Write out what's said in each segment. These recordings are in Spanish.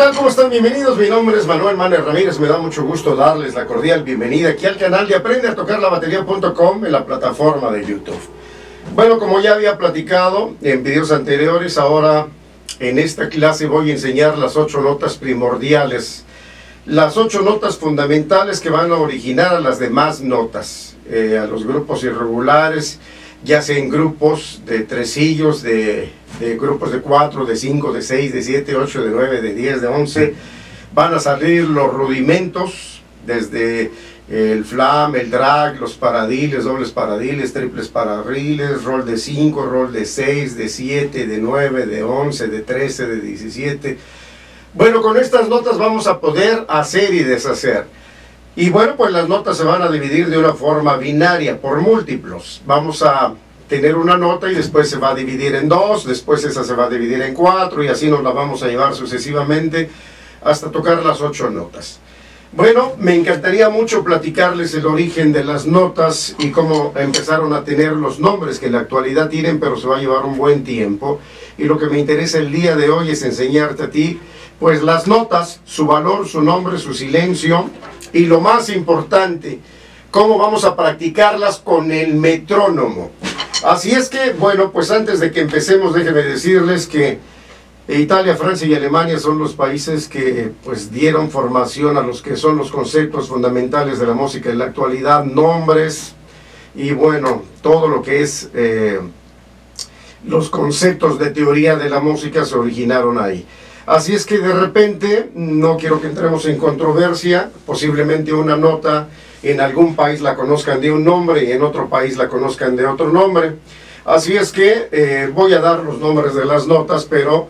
tal? ¿Cómo están? Bienvenidos. Mi nombre es Manuel Maner Ramírez. Me da mucho gusto darles la cordial bienvenida aquí al canal de aprendeatocarlabatería.com en la plataforma de YouTube. Bueno, como ya había platicado en videos anteriores, ahora en esta clase voy a enseñar las 8 notas primordiales, las 8 notas fundamentales que van a originar a las demás notas, a los grupos irregulares, ya sea en grupos de tresillos, de grupos de 4, de 5, de 6, de 7, 8, de 9, de 10, de 11. Van a salir los rudimentos, desde el flam, el drag, los paradiles, dobles paradiles, triples paradiles, rol de 5, rol de 6, de 7, de 9, de 11, de 13, de 17. Bueno, con estas notas vamos a poder hacer y deshacer. Y bueno, pues las notas se van a dividir de una forma binaria, por múltiplos. Vamos a tener una nota y después se va a dividir en 2, después esa se va a dividir en 4 y así nos la vamos a llevar sucesivamente hasta tocar las 8 notas. Bueno, me encantaría mucho platicarles el origen de las notas y cómo empezaron a tener los nombres que en la actualidad tienen, pero se va a llevar un buen tiempo. Y lo que me interesa el día de hoy es enseñarte a ti, pues las notas, su valor, su nombre, su silencio y lo más importante, cómo vamos a practicarlas con el metrónomo. Así es que, bueno, pues antes de que empecemos, déjenme decirles que Italia, Francia y Alemania son los países que pues dieron formación a los que son los conceptos fundamentales de la música en la actualidad, nombres y bueno, todo lo que es los conceptos de teoría de la música se originaron ahí. Así es que de repente, no quiero que entremos en controversia, posiblemente una nota en algún país la conozcan de un nombre y en otro país la conozcan de otro nombre. Así es que voy a dar los nombres de las notas, pero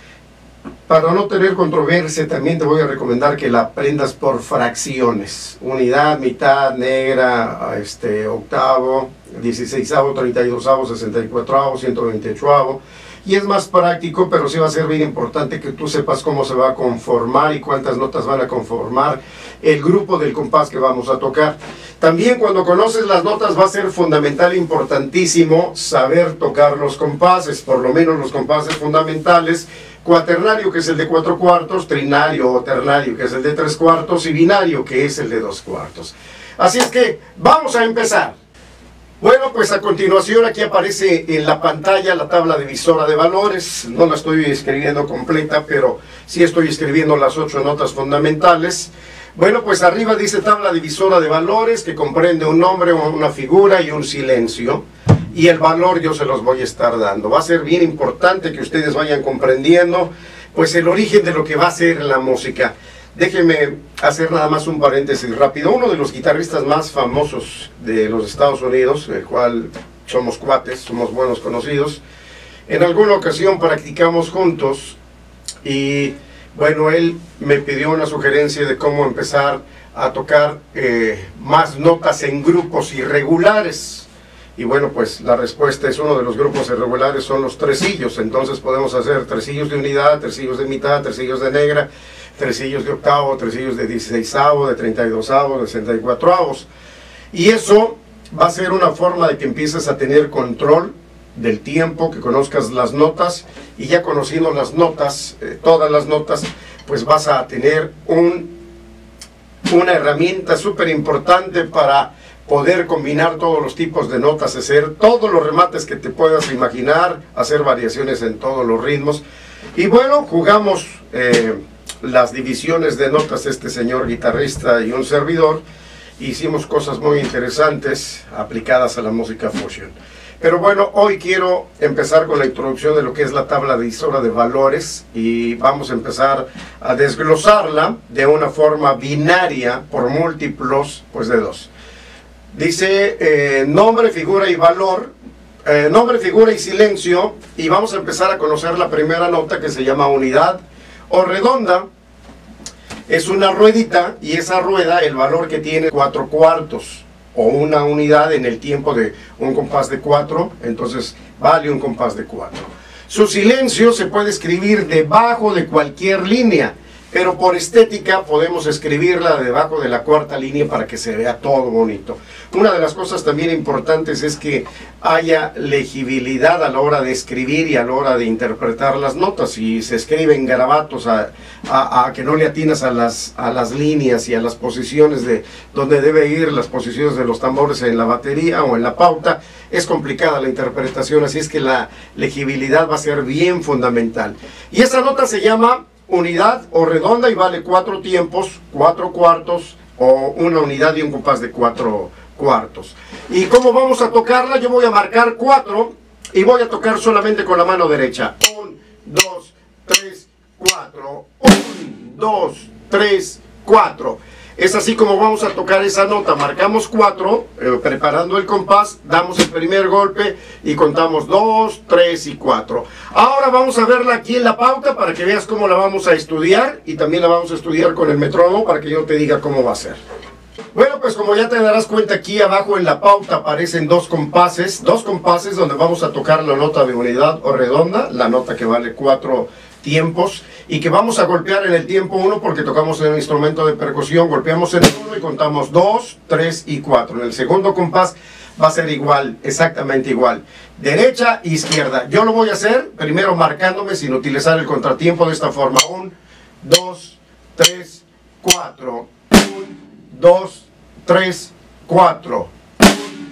para no tener controversia también te voy a recomendar que la aprendas por fracciones. Unidad, mitad, negra, octavo, 16avo, 32avo, 64avo, 128avo. Y es más práctico, pero sí va a ser bien importante que tú sepas cómo se va a conformar y cuántas notas van a conformar el grupo del compás que vamos a tocar. También cuando conoces las notas va a ser fundamental e importantísimo saber tocar los compases, por lo menos los compases fundamentales, cuaternario que es el de 4 cuartos, trinario o ternario que es el de 3 cuartos y binario que es el de 2 cuartos. Así es que vamos a empezar. Bueno, pues a continuación aquí aparece en la pantalla la tabla divisora de valores. No la estoy escribiendo completa, pero sí estoy escribiendo las 8 notas fundamentales. Bueno, pues arriba dice tabla divisora de valores, que comprende un nombre, una figura y un silencio. Y el valor yo se los voy a estar dando. Va a ser bien importante que ustedes vayan comprendiendo pues el origen de lo que va a ser la música. Déjenme hacer nada más un paréntesis rápido. Uno de los guitarristas más famosos de los Estados Unidos, el cual somos cuates, somos buenos conocidos, en alguna ocasión practicamos juntos y bueno, él me pidió una sugerencia de cómo empezar a tocar más notas en grupos irregulares. Y bueno, pues la respuesta es uno de los grupos irregulares son los tresillos. Entonces podemos hacer tresillos de unidad, tresillos de mitad, tresillos de negra, tresillos de octavo, tresillos de 16avo, de 32avo, de 64avos. Y eso va a ser una forma de que empieces a tener control del tiempo, que conozcas las notas, y ya conociendo las notas, todas las notas, pues vas a tener una herramienta súper importante para poder combinar todos los tipos de notas, hacer todos los remates que te puedas imaginar, hacer variaciones en todos los ritmos. Y bueno, jugamos las divisiones de notas, este señor guitarrista y un servidor, hicimos cosas muy interesantes aplicadas a la música fusion. Pero bueno, hoy quiero empezar con la introducción de lo que es la tabla divisora de valores y vamos a empezar a desglosarla de una forma binaria por múltiplos pues de 2. Dice nombre, figura y valor, nombre, figura y silencio, y vamos a empezar a conocer la primera nota que se llama unidad o redonda. Es una ruedita y esa rueda, el valor que tiene 4 cuartos o una unidad en el tiempo de un compás de 4, entonces vale un compás de 4. Su silencio se puede escribir debajo de cualquier línea. pero por estética podemos escribirla debajo de la cuarta línea para que se vea todo bonito. Una de las cosas también importantes es que haya legibilidad a la hora de escribir y a la hora de interpretar las notas. Si se escriben garabatos a que no le atinas a las líneas y a las posiciones de donde debe ir las posiciones de los tambores en la batería o en la pauta, es complicada la interpretación, así es que la legibilidad va a ser bien fundamental. Y esta nota se llama unidad o redonda y vale 4 tiempos, 4 cuartos o una unidad y un compás de 4 cuartos. ¿Y cómo vamos a tocarla? Yo voy a marcar 4 y voy a tocar solamente con la mano derecha. 1, 2, 3, 4. 1, 2, 3, 4. Es así como vamos a tocar esa nota. Marcamos 4, preparando el compás, damos el primer golpe y contamos 2, 3 y 4. Ahora vamos a verla aquí en la pauta para que veas cómo la vamos a estudiar, y también la vamos a estudiar con el metrónomo para que yo te diga cómo va a ser. Bueno, pues como ya te darás cuenta, aquí abajo en la pauta aparecen dos compases donde vamos a tocar la nota de unidad o redonda, la nota que vale 4 tiempos, y que vamos a golpear en el tiempo 1 porque tocamos en un instrumento de percusión. Golpeamos en el 1 y contamos 2, 3 y 4. En el segundo compás va a ser igual, exactamente igual, derecha, izquierda. Yo lo voy a hacer primero marcándome sin utilizar el contratiempo de esta forma. 1, 2, 3, 4. 1, 2, 3, 4. 1,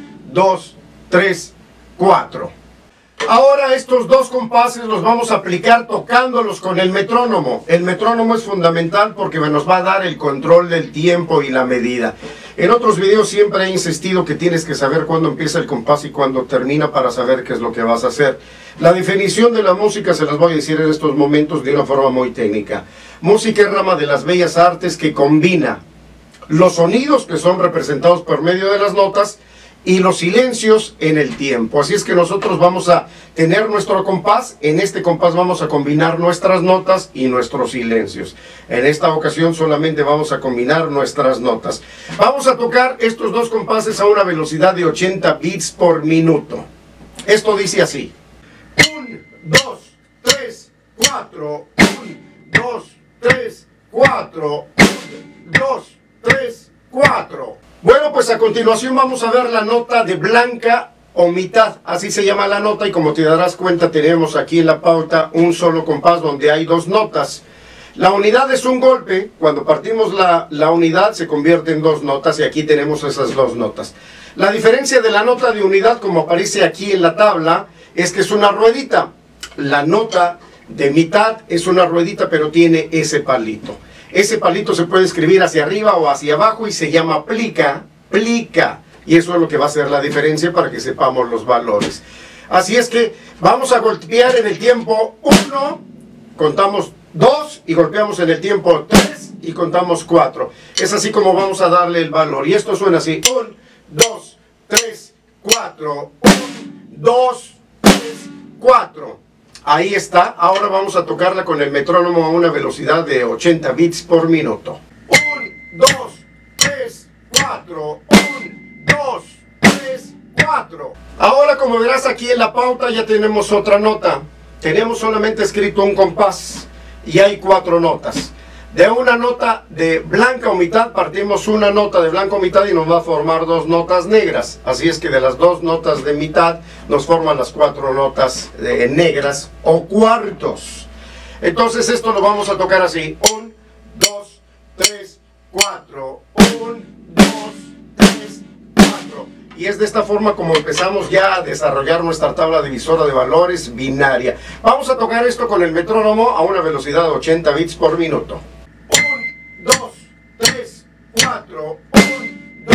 2, 3, 4. Ahora estos dos compases los vamos a aplicar tocándolos con el metrónomo. El metrónomo es fundamental porque nos va a dar el control del tiempo y la medida. En otros videos siempre he insistido que tienes que saber cuándo empieza el compás y cuándo termina para saber qué es lo que vas a hacer. La definición de la música se las voy a decir en estos momentos de una forma muy técnica. Música es rama de las bellas artes que combina los sonidos que son representados por medio de las notas y los silencios en el tiempo. Así es que nosotros vamos a tener nuestro compás. En este compás vamos a combinar nuestras notas y nuestros silencios. En esta ocasión solamente vamos a combinar nuestras notas. Vamos a tocar estos dos compases a una velocidad de 80 bits por minuto. Esto dice así: 1, 2, 3, 4. 1, 2, 3, 4. 1, 2, 3, 4. Bueno, pues a continuación vamos a ver la nota de blanca o mitad, así se llama la nota, y como te darás cuenta tenemos aquí en la pauta un solo compás donde hay dos notas. La unidad es un golpe, cuando partimos la unidad se convierte en dos notas y aquí tenemos esas dos notas. La diferencia de la nota de unidad, como aparece aquí en la tabla, es que es una ruedita. La nota de mitad es una ruedita pero tiene ese palito. Ese palito se puede escribir hacia arriba o hacia abajo y se llama plica, plica. Y eso es lo que va a ser la diferencia para que sepamos los valores. Así es que vamos a golpear en el tiempo 1, contamos 2 y golpeamos en el tiempo 3 y contamos 4. Es así como vamos a darle el valor. Y esto suena así: 1, 2, 3, 4. 1, 2, 3, 4. Ahí está. Ahora vamos a tocarla con el metrónomo a una velocidad de 80 bits por minuto. 1, 2, 3, 4. 1, 2, 3, 4. Ahora, como verás aquí en la pauta, ya tenemos otra nota. Tenemos solamente escrito un compás y hay 4 notas. De una nota de blanca o mitad partimos una nota de blanca o mitad y nos va a formar dos notas negras. Así es que de las dos notas de mitad nos forman las 4 notas negras o cuartos. Entonces esto lo vamos a tocar así: 1, 2, 3, 4. 1, 2, 3, 4. Y es de esta forma como empezamos ya a desarrollar nuestra tabla divisora de valores binaria. Vamos a tocar esto con el metrónomo a una velocidad de 80 bits por minuto. 1, 2, 3, 4. 1, 2,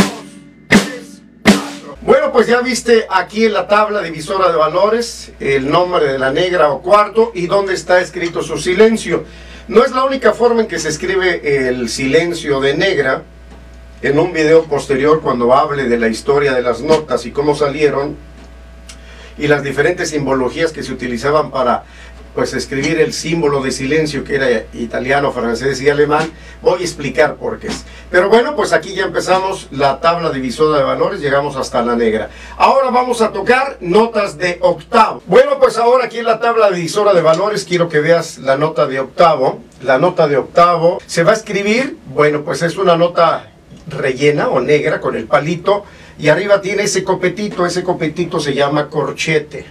3, 4. Bueno, pues ya viste aquí en la tabla divisora de valores el nombre de la negra o cuarto y dónde está escrito su silencio. No es la única forma en que se escribe el silencio de negra. En un video posterior, cuando hable de la historia de las notas y cómo salieron y las diferentes simbologías que se utilizaban para pues escribir el símbolo de silencio, que era italiano, francés y alemán. Voy a explicar por qué es. Pero bueno, pues aquí ya empezamos la tabla divisora de valores, llegamos hasta la negra. Ahora vamos a tocar notas de octavo. Bueno, pues ahora aquí en la tabla divisora de valores quiero que veas la nota de octavo. La nota de octavo se va a escribir, bueno, pues es una nota rellena o negra con el palito, y arriba tiene ese copetito se llama corchete.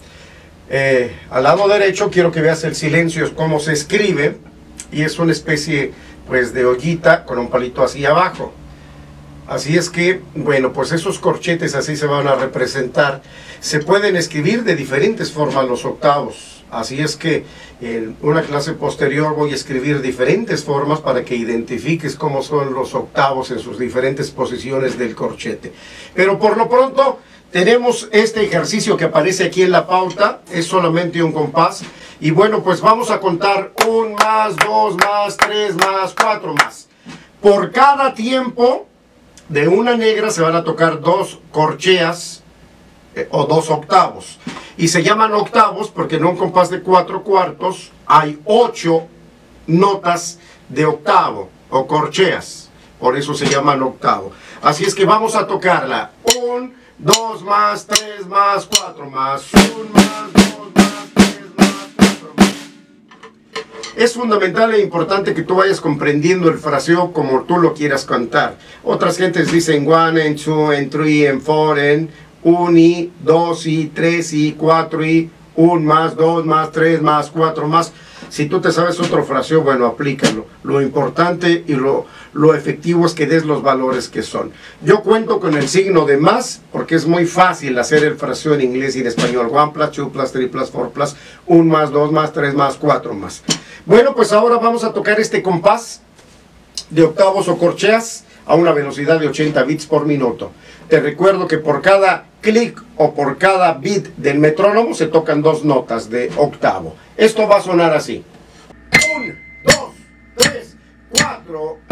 Al lado derecho quiero que veas el silencio, cómo se escribe, y es una especie pues de ollita con un palito así abajo. Así es que, bueno, pues esos corchetes así se van a representar. Se pueden escribir de diferentes formas los octavos. Así es que en una clase posterior voy a escribir diferentes formas para que identifiques cómo son los octavos en sus diferentes posiciones del corchete. Pero por lo pronto tenemos este ejercicio que aparece aquí en la pauta, es solamente un compás. Y bueno, pues vamos a contar 1 más, 2 más, 3 más, 4 más. Por cada tiempo de una negra se van a tocar 2 corcheas o 2 octavos. Y se llaman octavos porque en un compás de 4 cuartos hay 8 notas de octavo o corcheas. Por eso se llaman octavo. Así es que vamos a tocarla. 1, 2 más, 3 más, 4 más. 1 más, 2 más, 3 más, 4 más. Es fundamental e importante que tú vayas comprendiendo el fraseo como tú lo quieras cantar. Otras gentes dicen 1, 2, 3, 4, 1 y 2 y 3 y 4 y 1 más, 2 más, 3 más, 4 más. Si tú te sabes otro fraseo, bueno, aplícalo. Lo importante y lo efectivo es que des los valores que son. Yo cuento con el signo de más porque es muy fácil hacer el fraseo en inglés y en español. 1 plus, 2 plus, 3 plus, 4 plus, 1 más, 2 más, 3 más, 4 más. Bueno, pues ahora vamos a tocar este compás de octavos o corcheas a una velocidad de 80 bits por minuto. Te recuerdo que por cada clic o por cada bit del metrónomo se tocan 2 notas de octavo. Esto va a sonar así. 1, 2, 3, 4,